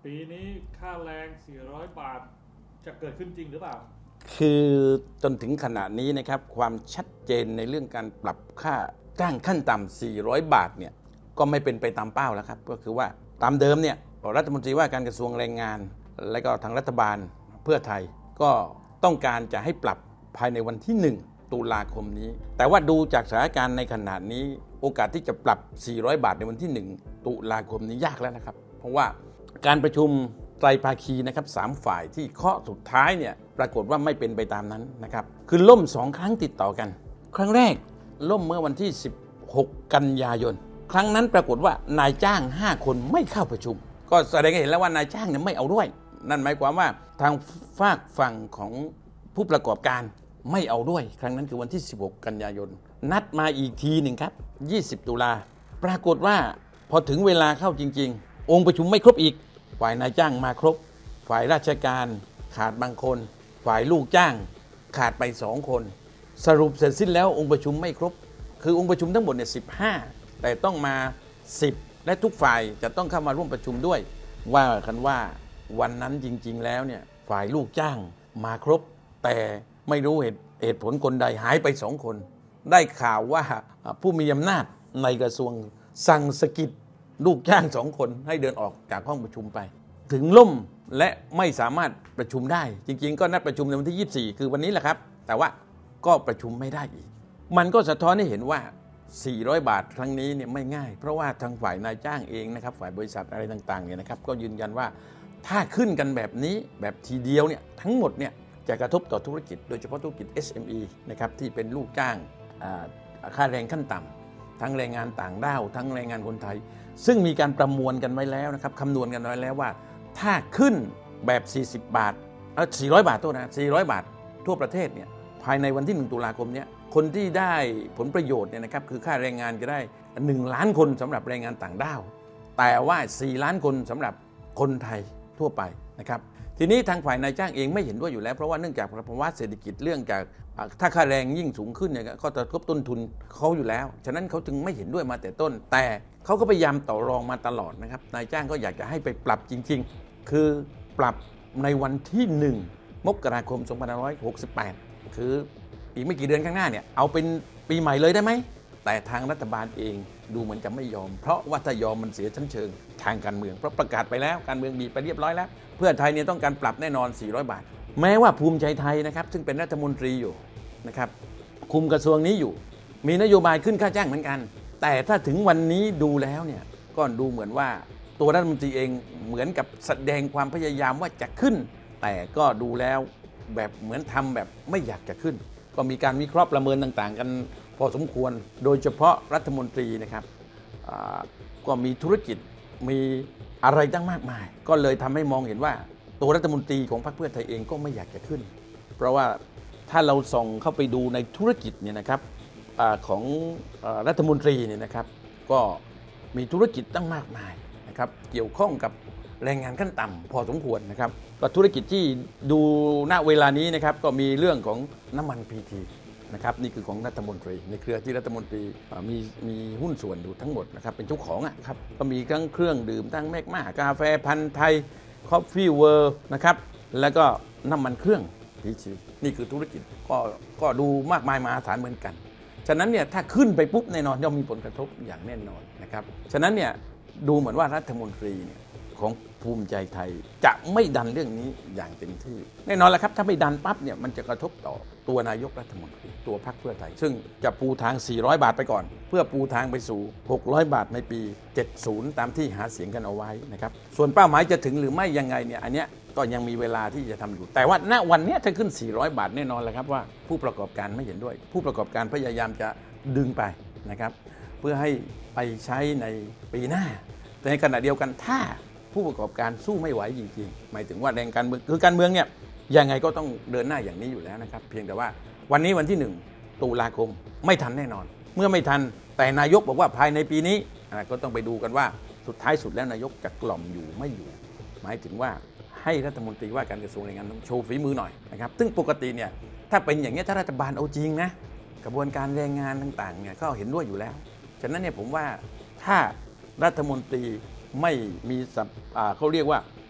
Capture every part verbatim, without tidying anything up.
ปีนี้ค่าแรงสี่ร้อยบาทจะเกิดขึ้นจริงหรือเปล่าคือจนถึงขณะนี้นะครับความชัดเจนในเรื่องการปรับค่าจ้างขั้นต่ำสี่ร้อยบาทเนี่ยก็ไม่เป็นไปตามเป้าแล้วครับก็คือว่าตามเดิมเนี่ยรัฐมนตรีว่าการกระทรวงแรงงานและก็ทางรัฐบาลเพื่อไทยก็ต้องการจะให้ปรับภายในวันที่หนึ่งตุลาคมนี้แต่ว่าดูจากสถานการณ์ในขณะนี้โอกาสที่จะปรับสี่ร้อยบาทในวันที่หนึ่งตุลาคมนี้ยากแล้วนะครับเพราะว่าการประชุมไตรภาคีนะครับสามฝ่ายที่เคาะสุดท้ายเนี่ยปรากฏว่าไม่เป็นไปตามนั้นนะครับคือล่มสองครั้งติดต่อกันครั้งแรกล่มเมื่อวันที่สิบหกกันยายนครั้งนั้นปรากฏว่านายจ้างห้าคนไม่เข้าประชุมก็แสดงให้เห็นแล้วว่านายจ้างเนี่ยไม่เอาด้วยนั่นหมายความว่าทางฝากฝั่งของผู้ประกอบการไม่เอาด้วยครั้งนั้นคือวันที่สิบหกกันยายนนัดมาอีกทีหนึ่งครับยี่สิบตุลาปรากฏว่าพอถึงเวลาเข้าจริงๆองค์ประชุมไม่ครบอีกฝ่ายนายจ้างมาครบฝ่ายราชการขาดบางคนฝ่ายลูกจ้างขาดไปสองคนสรุปเสร็จสิ้นแล้วองค์ประชุมไม่ครบคือองค์ประชุมทั้งหมดเนี่ยสิบห้าแต่ต้องมาสิบและทุกฝ่ายจะต้องเข้ามาร่วมประชุมด้วยว่ากันว่าวันนั้นจริงๆแล้วเนี่ยฝ่ายลูกจ้างมาครบแต่ไม่รู้เหตุเหตุผลคนใดหายไปสองคนได้ข่าวว่าผู้มีอำนาจในกระทรวงสั่งสกิดลูกจ้างสองคนให้เดินออกจากห้องประชุมไปถึงล่มและไม่สามารถประชุมได้จริงๆก็นัดประชุมในวันที่ยี่สิบสี่คือวันนี้แหละครับแต่ว่าก็ประชุมไม่ได้อีกมันก็สะท้อนให้เห็นว่าสี่ร้อยบาทครั้งนี้เนี่ยไม่ง่ายเพราะว่าทางฝ่ายนายจ้างเองนะครับฝ่ายบริษัทอะไรต่างๆเนี่ยนะครับก็ยืนยันว่าถ้าขึ้นกันแบบนี้แบบทีเดียวเนี่ยทั้งหมดเนี่ยจะกระทบต่อธุรกิจโดยเฉพาะธุรกิจ เอส เอ็ม อี นะครับที่เป็นลูกจ้างค่าแรงขั้นต่ำทั้งแรงงานต่างด้าวทั้งแรงงานคนไทยซึ่งมีการประมวลกันไว้แล้วนะครับคำนวณกันไว้แล้วว่าถ้าขึ้นแบบสี่สิบบาทเออสี่ร้อยบาทโทษนะสี่ร้อยบาททั่วประเทศเนี่ยภายในวันที่หนึ่งตุลาคมเนี้ยคนที่ได้ผลประโยชน์เนี่ยนะครับคือค่าแรงงานจะได้หนึ่งล้านคนสำหรับแรงงานต่างด้าวแต่ว่าสี่ล้านคนสำหรับคนไทยทั่วไปนะครับทีนี้ทางฝ่ายนายจ้างเองไม่เห็นด้วยอยู่แล้วเพราะว่าเนื่องจากภาวะเศรษฐกิจเรื่องจากถ้าค่าแรงยิ่งสูงขึ้นเนี่ยก็จะกระทบต้นทุนเขาอยู่แล้วฉะนั้นเขาจึงไม่เห็นด้วยมาแต่ต้นแต่เขาก็พยายามต่อรองมาตลอดนะครับนายจ้างก็อยากจะให้ไปปรับจริงๆคือปรับในวันที่หนึ่งมกราคมสองพันห้าร้อยหกสิบแปดคืออีกไม่กี่เดือนข้างหน้าเนี่ยเอาเป็นปีใหม่เลยได้ไหมแต่ทางรัฐบาลเองดูเหมือนจะไม่ยอมเพราะว่าถ้ายอมมันเสียชั้นเชิงทางการเมืองเพราะประกาศไปแล้วการเมืองบีบไปเรียบร้อยแล้วเพื่อไทยเนี่ยต้องการปรับแน่นอนสี่ร้อยบาทแม้ว่าภูมิใจไทยนะครับซึ่งเป็นรัฐมนตรีอยู่นะครับคุมกระทรวงนี้อยู่มีนโยบายขึ้นค่าจ้างเหมือนกันแต่ถ้าถึงวันนี้ดูแล้วเนี่ยก็ดูเหมือนว่าตัวรัฐมนตรีเองเหมือนกับแสดงความพยายามว่าจะขึ้นแต่ก็ดูแล้วแบบเหมือนทำแบบไม่อยากจะขึ้นก็มีการวิเคราะห์ประเมินต่างๆกันพอสมควรโดยเฉพาะรัฐมนตรีนะครับก็มีธุรกิจมีอะไรตั้งมากมายก็เลยทำให้มองเห็นว่าตัวรัฐมนตรีของพรรคเพื่อไทยเองก็ไม่อยากจะขึ้นเพราะว่าถ้าเราส่องเข้าไปดูในธุรกิจเนี่ยนะครับของรัฐมนตรีเนี่ยนะครับก็มีธุรกิจตั้งมากมายนะครับเกี่ยวข้องกับแรงงานขั้นต่ำพอสมควรนะครับก็ธุรกิจที่ดูณเวลานี้นะครับก็มีเรื่องของน้ำมันพีทีนะครับนี่คือของรัฐมนตรีในเครือที่รัฐมนตรีมีมีหุ้นส่วนอยู่ทั้งหมดนะครับเป็นเจ้าของอ่ะครับก็มีทั้งเครื่องดื่มทั้งแมกมากาแฟพันธุ์ไทยคอฟฟี่เวิร์นะครับแล้วก็น้ำมันเครื่องพีทีนี่คือธุรกิจก็ก็ดูมากมายมหาศาลเหมือนกันฉะนั้นเนี่ยถ้าขึ้นไปปุ๊บแน่นอนย่อมมีผลกระทบอย่างแน่นอนนะครับฉะนั้นเนี่ยดูเหมือนว่ารัฐมนตรีเนี่ยของภูมิใจไทยจะไม่ดันเรื่องนี้อย่างเต็มที่แน่นอนแหละครับถ้าไม่ดันปั๊บเนี่ยมันจะกระทบต่อตัวนายกรัฐมนตรีตัวพรรคเพื่อไทยซึ่งจะปูทางสี่ร้อยบาทไปก่อนเพื่อปูทางไปสู่หกร้อยบาทในปีเจ็ดสิบตามที่หาเสียงกันเอาไว้นะครับส่วนเป้าหมายจะถึงหรือไม่ยังไงเนี่ยอันเนี้ยก็ยังมีเวลาที่จะทำอยู่แต่ว่าณวันนี้ถ้าขึ้นสี่ร้อยบาทแน่นอนแหละครับว่าผู้ประกอบการไม่เห็นด้วยผู้ประกอบการพยายามจะดึงไปนะครับเพื่อให้ไปใช้ในปีหน้าแต่ในขณะเดียวกันถ้าผู้ประกอบการสู้ไม่ไหวจริงๆหมายถึงว่าแรงการเมืองคือการเมืองเนี่ยยังไงก็ต้องเดินหน้าอย่างนี้อยู่แล้วนะครับเพียงแต่ว่าวันนี้วันที่หนึ่งตุลาคมไม่ทันแน่นอนเมื่อไม่ทันแต่นายกบอกว่าภายในปีนี้ก็ต้องไปดูกันว่าสุดท้ายสุดแล้วนายกจะกล่อมอยู่ไม่อยู่หมายถึงว่าให้รัฐมนตรีว่าการกระทรวงแรงงานต้องโชว์ฝีมือหน่อยนะครับซึ่งปกติเนี่ยถ้าเป็นอย่างนี้ถ้ารัฐบาลเอาจริงนะกระบวนการแรงงานต่างๆเนี่ยก็เห็นด้วยอยู่แล้วฉะนั้นเนี่ยผมว่าถ้ารัฐมนตรีไม่มีเขาเรียกว่า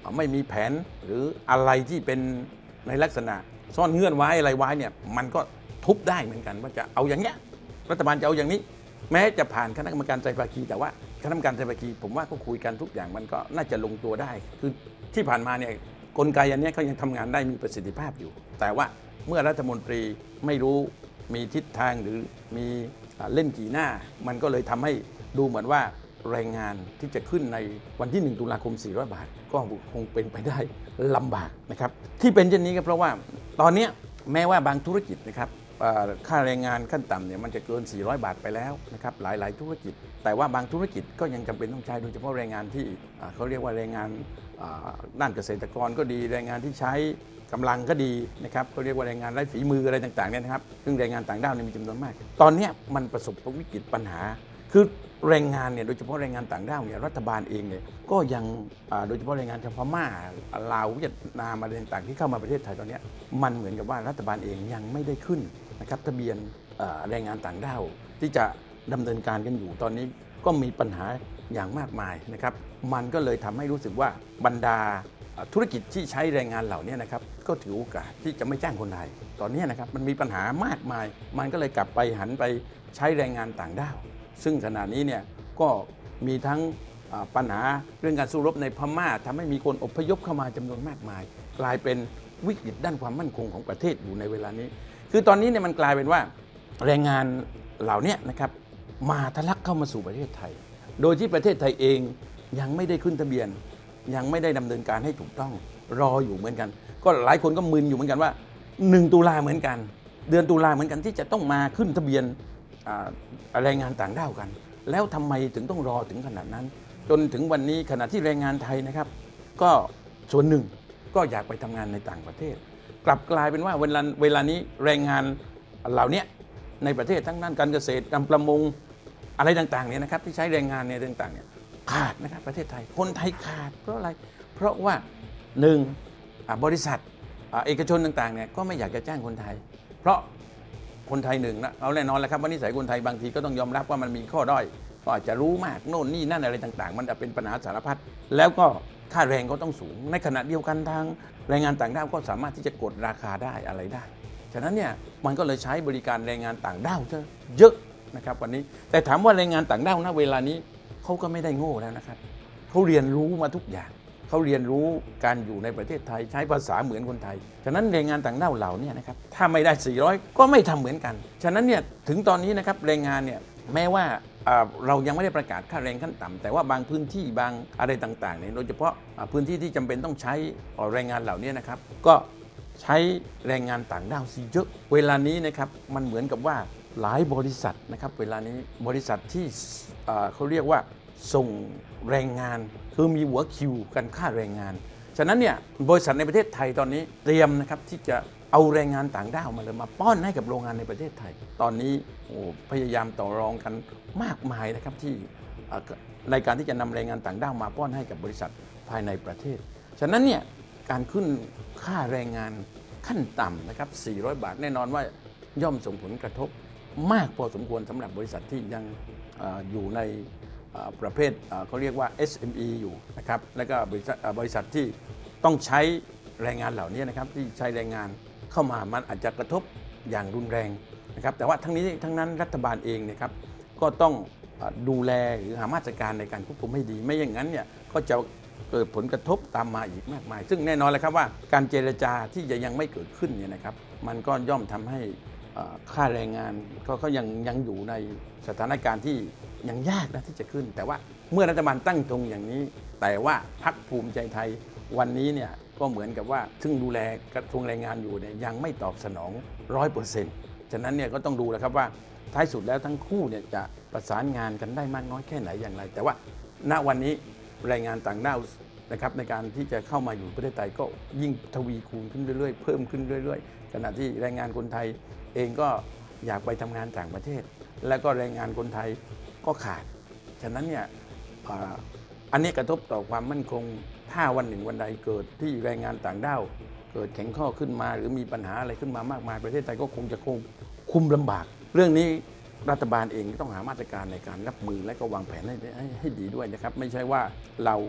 ไม่มีแผนหรืออะไรที่เป็นในลักษณะซ่อนเงื่อนไว้อะไรไว้เนี่ยมันก็ทุบได้เหมือนกันว่าจะเอาอย่างเนี้ยรัฐบาลจะเอาอย่างนี้แม้จะผ่านคณะกรรมการไตรภาคีแต่ว่าคณะกรรมการไตรภาคีผมว่าก็คุยกันทุกอย่างมันก็น่าจะลงตัวได้คือที่ผ่านมาเนี่ยกลไกอันนี้เขายังทำงานได้มีประสิทธิภาพอยู่แต่ว่าเมื่อรัฐมนตรีไม่รู้มีทิศทางหรือมีเล่นกี่หน้ามันก็เลยทำให้ดูเหมือนว่าแรงงานที่จะขึ้นในวันที่หนึ่งตุลาคมสี่ร้อยบาทก็คงเป็นไปได้ลำบากนะครับที่เป็นเช่นนี้ก็เพราะว่าตอนนี้แม้ว่าบางธุรกิจนะครับค่าแรงงานขั้นต่ำเนี่ยมันจะเกินสี่ร้อยบาทไปแล้วนะครับหลายๆธุรกิจแต่ว่าบางธุรกิจก็ยังจำเป็นต้องใช้โดยเฉพาะแรงงานที่เขาเรียกว่าแรงงานด้านเกษตรกรก็ดีแรงงานที่ใช้กำลังก็ดีนะครับเขาเรียกว่าแรงงานไร้ฝีมืออะไรต่างๆเนี่ยนะครับซึ่งแรงงานต่างด้าวเนี่ยมีจำนวนมากตอนนี้มันประสบวิกฤตปัญหาคือแรงงานเนี่ยโดยเฉพาะแรงงานต่างด้าวเนี่ยรัฐบาลเองเนี่ยก็ยังโดยเฉพาะแรงงานชาวพม่าลาวเวียดนามอะไรต่างๆที่เข้ามาประเทศไทยตอนนี้มันเหมือนกับว่ารัฐบาลเองยังไม่ได้ขึ้นนะครับทะเบียนแรงงานต่างด้าวที่จะดำเนินการกันอยู่ตอนนี้ก็มีปัญหาอย่างมากมายนะครับมันก็เลยทำให้รู้สึกว่าบรรดาธุรกิจที่ใช้แรงงานเหล่านี้นะครับก็ถือโอกาสที่จะไม่จ้างคนไทยตอนนี้นะครับมันมีปัญหามากมายมันก็เลยกลับไปหันไปใช้แรงงานต่างด้าวซึ่งขณะนี้เนี่ยก็มีทั้งปัญหาเรื่องการสู้รบในพม่าทำให้มีคนอพยพเข้ามาจำนวนมากมายกลายเป็นวิกฤตด้านความมั่นคงของประเทศอยู่ในเวลานี้คือตอนนี้เนี่ยมันกลายเป็นว่าแรงงานเหล่านี้นะครับมาทะลักเข้ามาสู่ประเทศไทยโดยที่ประเทศไทยเองยังไม่ได้ขึ้นทะเบียนยังไม่ได้ดำเนินการให้ถูกต้องรออยู่เหมือนกันก็หลายคนก็มึนอยู่เหมือนกันว่าหนึ่งตุลาเหมือนกันเดือนตุลาเหมือนกันที่จะต้องมาขึ้นทะเบียนแรงงานต่างด้าวกันแล้วทำไมถึงต้องรอถึงขนาดนั้นจนถึงวันนี้ขณะที่แรงงานไทยนะครับก็ส่วนหนึ่งก็อยากไปทำงานในต่างประเทศกลับกลายเป็นว่าเวลาเวลานี้แรงงานเหล่านี้ในประเทศทั้งด้านการเกษตรการประมงอะไรต่างๆเนี่ยนะครับที่ใช้แรงงานเนี่ยต่างๆเนี่ยขาดนะครับประเทศไทยคนไทยขาดเพราะอะไรเพราะว่าหนึ่งบริษัทเอกชนต่างๆเนี่ยก็ไม่อยากจะจ้างคนไทยเพราะคนไทยหนึ่งนะเอาแน่นอนแล้วครับว่านิสัยคนไทยบางทีก็ต้องยอมรับว่ามันมีข้อด้อยก็อาจจะรู้มากโน่นนี่นั่นอะไรต่างๆมันจะเป็นปัญหาสารพัดแล้วก็ค่าแรงก็ต้องสูงในขณะเดียวกันทางแรงงานต่างด้าวก็สามารถที่จะกดราคาได้อะไรได้ฉะนั้นเนี่ยมันก็เลยใช้บริการแรงงานต่างด้าวเยอะนะครับวันนี้แต่ถามว่าแรงงานต่างด้าวณเวลานี้เขาก็ไม่ได้โง่แล้วนะครับเขาเรียนรู้มาทุกอย่างเขาเรียนรู้การอยู่ในประเทศไทยใช้ภาษาเหมือนคนไทยฉะนั้นแรงงานต่างด้าวเหล่านี้นะครับถ้าไม่ได้สี่ร้อยก็ไม่ทำเหมือนกันฉะนั้นเนี่ยถึงตอนนี้นะครับแรงงานเนี่ยแม้ว่าเรายังไม่ได้ประกาศค่าแรงขั้นต่ำแต่ว่าบางพื้นที่บางอะไรต่างๆเนี่ยโดยเฉพาะพื้นที่ที่จำเป็นต้องใช้แรงงานเหล่านี้นะครับก็ใช้แรงงานต่างด้าวซีเยอะเวลานี้นะครับมันเหมือนกับว่าหลายบริษัทนะครับเวลานี้บริษัทที่เขาเรียกว่าส่งแรงงานคือมีหัวคิวกันค่าแรงงานฉะนั้นเนี่ยบริษัทในประเทศไทยตอนนี้เตรียมนะครับที่จะเอาแรงงานต่างด้าวมาเลยมาป้อนให้กับโรงงานในประเทศไทยตอนนี้โอ้พยายามต่อรองกันมากมายนะครับที่ในการที่จะนำแรงงานต่างด้าวมาป้อนให้กับบริษัทภายในประเทศฉะนั้นเนี่ยการขึ้นค่าแรงงานขั้นต่ำนะครับสี่ร้อยบาทแน่นอนว่าย่อมส่งผลกระทบมากพอสมควรสำหรับบริษัทที่ยังอยู่ในประเภทเขาเรียกว่า เอส เอ็ม อี อยู่นะครับแล้วก็บริษัทบริษัทที่ต้องใช้แรงงานเหล่านี้นะครับที่ใช้แรงงานเข้ามามันอาจจะกระทบอย่างรุนแรงนะครับแต่ว่าทั้งนี้ทั้งนั้นรัฐบาลเองนะครับก็ต้องดูแลหรือหามาตรการในการควบคุมให้ดีไม่อย่างนั้นเนี่ยก็จะเกิดผลกระทบตามมาอีกมากมายซึ่งแน่นอนเลยครับว่าการเจรจาที่จะยังไม่เกิดขึ้นเนี่ยนะครับมันก็ย่อมทำให้ค่าแรงงานก็เขายังยังอยู่ในสถานการณ์ที่ยังยากนะที่จะขึ้นแต่ว่าเมื่อรัฐบาลตั้งธงอย่างนี้แต่ว่าพรรคภูมิใจไทยวันนี้เนี่ยก็เหมือนกับว่าซึ่งดูแลกระทรวงแรงงานอยู่เนี่ยยังไม่ตอบสนอง ร้อยเปอร์เซ็นต์ ฉะนั้นเนี่ยก็ต้องดูแล้วครับว่าท้ายสุดแล้วทั้งคู่เนี่ยจะประสานงานกันได้มากน้อยแค่ไหนอย่างไรแต่ว่าณวันนี้แรงงานต่างด้าวนะครับในการที่จะเข้ามาอยู่ประเทศไทยก็ยิ่งทวีคูณขึ้นเรื่อยๆเพิ่มขึ้นเรื่อยๆขณะที่แรงงานคนไทยเองก็อยากไปทำงานต่างประเทศและก็แรงงานคนไทยก็ขาดฉะนั้นเนี่ยอันนี้กระทบต่อความมั่นคงถ้าวันหนึ่งวันใดเกิดที่แรงงานต่างด้าวเกิดแข็งข้อขึ้นมาหรือมีปัญหาอะไรขึ้นมามากมายประเทศไทยก็คงจะคงคุมลำบากเรื่องนี้รัฐบาลเองต้องหามาตรการในการรับมือและก็วางแผนให้ให้ให้ดีด้วยนะครับไม่ใช่ว่าเรา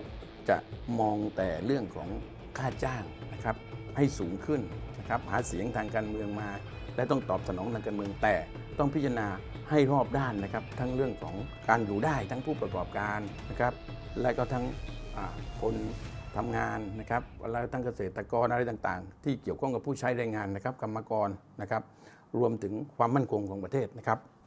จะมองแต่เรื่องของค่าจ้างนะครับให้สูงขึ้นนะครับหาเสียงทางการเมืองมาและต้องตอบสนองทางการเมืองแต่ต้องพิจารณาให้รอบด้านนะครับทั้งเรื่องของการอยู่ได้ทั้งผู้ประกอบการนะครับและก็ทั้งคนทำงานนะครับแล้วทั้งเกษตรกรอะไรต่างๆที่เกี่ยวข้องกับผู้ใช้แรงงานนะครับกรรมกรนะครับรวมถึงความมั่นคงของประเทศนะครับ